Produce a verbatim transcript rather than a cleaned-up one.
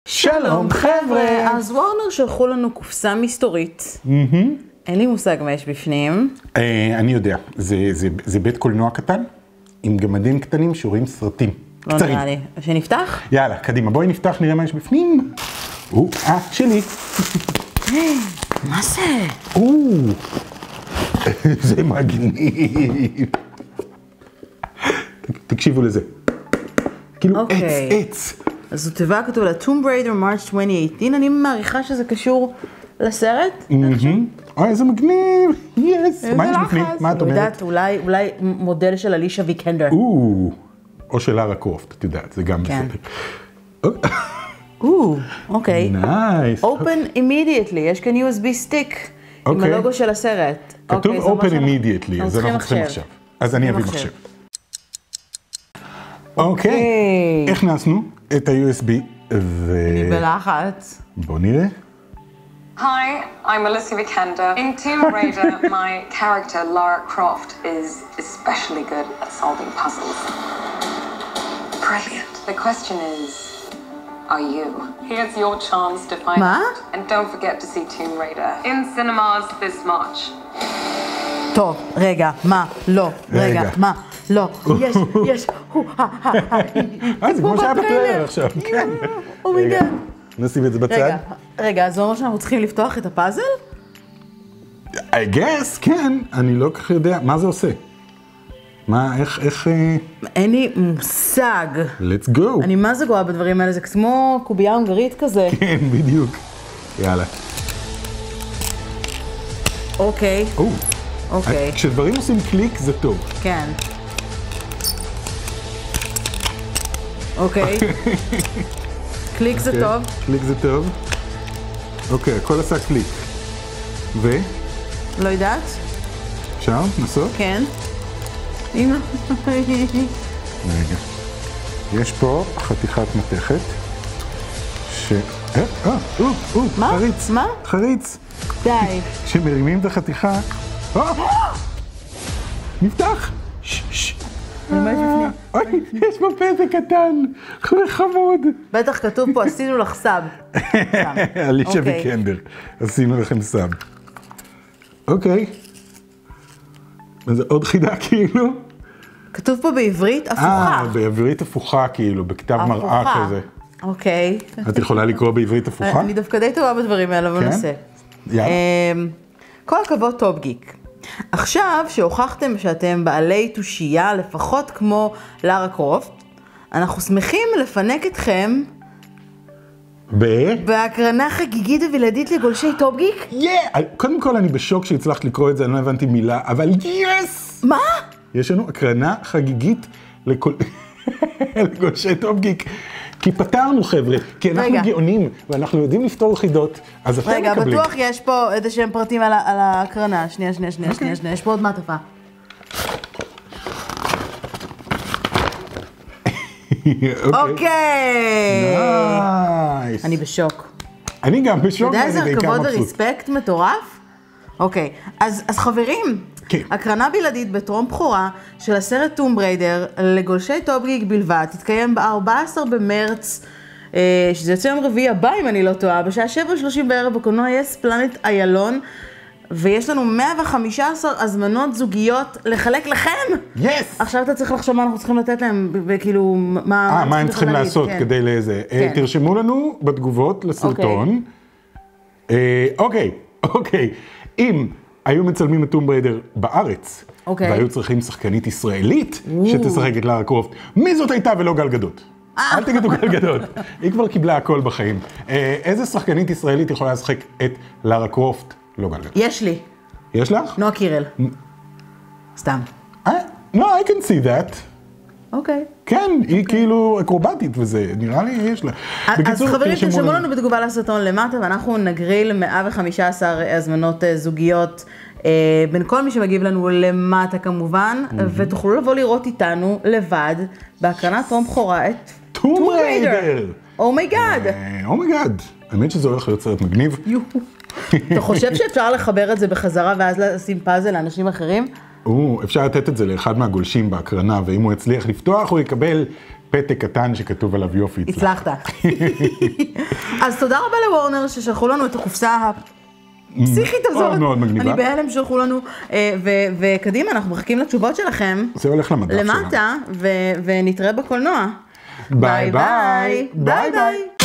שלום חבר'ה! אז וורנר שלחו לנו קופסה מסתורית. אין לי מושג מה יש בפנים. אני יודע, זה בית קולנוע קטן, עם גמדים קטנים שרואים סרטים. לא נראה לי. שנפתח? יאללה, קדימה, בואי נפתח, נראה מה יש בפנים. או, אה, שלי. מה זה? או, זה מגניב. תקשיבו לזה. כאילו עץ, עץ. אז זו תיבה כתוב לה, Tomb Raider March עשרים שמונה עשרה, אני מעריכה שזה קשור לסרט. אוי, איזה מגניב, יס. מה יש בפנים? מה את אומרת? אולי מודל של אלישה ויקנדר. או של לארה קרופט, את יודעת, זה גם בסדר. או, אוקיי. נייס. Open immediately, יש כאן יו אס בי stick עם הלוגו של הסרט. כתוב Open immediately, אז אנחנו צריכים מחשב. אז אני אביא מחשב. אוקיי, איך נעשנו את ה-יו אס בי? אני בלחץ. בוא נראה. Hi, I'm Alicia Vikander. In Tomb Raider, my character Lara Croft is especially good at solving puzzles. Brilliant. The question is, are you? Here's your chance to find out. And don't forget to see Tomb Raider in cinemas this March. טוב, רגע, מה? לא, רגע, מה? לא, יש, יש, הו, הא, הא, הא. אה, זה כמו שהיה בטריילר עכשיו, כן. אומייגאד. נשים את זה בצד. רגע, רגע, זה אומר שאנחנו צריכים לפתוח את הפאזל? I guess, כן, אני לא כך יודע. מה זה עושה? מה, איך, איך... אין לי מושג. Let's go. אני מה זה גואה בדברים האלה, זה כמו קובייה הונגרית כזה. כן, בדיוק. יאללה. אוקיי. אוקיי. כשדברים עושים קליק זה טוב. כן. אוקיי. קליק זה טוב. קליק זה טוב. אוקיי, הכל עשה קליק. ו? לא יודעת. אפשר? נסות? כן. הנה. רגע. יש פה חתיכת מתכת. ש... אה, אה, או, או, חריץ. מה? חריץ. די. כשמרימים את החתיכה... נפתח! אוי, יש פה פתק קטן, חמוד. בטח כתוב פה, עשינו לך סאב. אלישה ויקנדר, עשינו לכם סאב. אוקיי. זה עוד חידה כאילו? כתוב פה בעברית הפוכה. אה, בעברית הפוכה כאילו, בכתב מראה כזה. אוקיי. את יכולה לקרוא בעברית הפוכה? אני דווקא די טובה בדברים האלה, אבל נעשה. יאללה. כל הכבוד טופ גיק. עכשיו שהוכחתם שאתם בעלי תושייה לפחות כמו לארה קרופט, אנחנו שמחים לפנק אתכם ב? בהקרנה חגיגית ובלעדית לגולשי טופ גיק. יא! קודם כל אני בשוק שהצלחת לקרוא את זה, אני לא הבנתי מילה, אבל יס! מה? יש לנו הקרנה חגיגית לגולשי טופ גיק. כי פתרנו חבר'ה, כי אנחנו גאונים ואנחנו יודעים לפתור חידות, אז אתם מקבלים. רגע, בטוח יש פה איזה שהם פרטים על ההקרנה. שנייה, שנייה, שנייה, שנייה, שנייה, יש פה עוד מעטפה. אוקיי! נייס. אני בשוק. אני גם בשוק. אתה יודע איזה כבוד וריספקט מטורף? אוקיי, אז חברים, הקרנה בלעדית בטרום בחורה של הסרט טום בריידר לגולשי טופ גיק בלבד, תתקיים ב-ארבעה עשר במרץ, שזה יוצא יום רביעי הבא אם אני לא טועה, בשעה שבע שלושים בערב בקולנוע יס פלנט איילון, ויש לנו מאה וחמש עשרה הזמנות זוגיות לחלק לכם. יס! עכשיו אתה צריך לחשוב מה אנחנו צריכים לתת להם, וכאילו, מה... אה, מה הם צריכים לעשות כדי לזה. תרשמו לנו בתגובות לסרטון. אוקיי, אוקיי. אם היו מצלמים את טום בריידר בארץ, והיו צריכים שחקנית ישראלית שתשחק את לארה קרופט, מי זאת הייתה ולא גל גדות? אל תגידו גל גדות, היא כבר קיבלה הכל בחיים. איזה שחקנית ישראלית יכולה לשחק את לארה קרופט? לא גל גדות. יש לי. יש לך? נועה קירל. סתם. No, I can see that. אוקיי. כן, היא כאילו אקרובטית וזה, נראה לי יש לה. אז חברים, תרשמו לנו בתגובה לסרטון למטה, ואנחנו נגריל מאה וחמש עשרה הזמנות זוגיות בין כל מי שמגיב לנו למטה כמובן, ותוכלו לבוא לראות איתנו לבד בהקרנת טרום בחורה את טום בריידר. אומייגאד. אומייגאד. האמת שזה הולך להיות סרט מגניב. אתה חושב שאפשר לחבר את זה בחזרה ואז לשים פאזל לאנשים אחרים? אפשר לתת את זה לאחד מהגולשים בהקרנה, ואם הוא יצליח לפתוח, הוא יקבל פתק קטן שכתוב עליו יופי. הצלחת. אז תודה רבה לוורנר ששלחו לנו את הקופסה הפסיכית הזאת. מאוד מגניבה. אני בהלם שלחו לנו, וקדימה, אנחנו מחכים לתשובות שלכם. זה הולך למדף שלנו. למטה, ונתראה בקולנוע. ביי ביי. ביי ביי.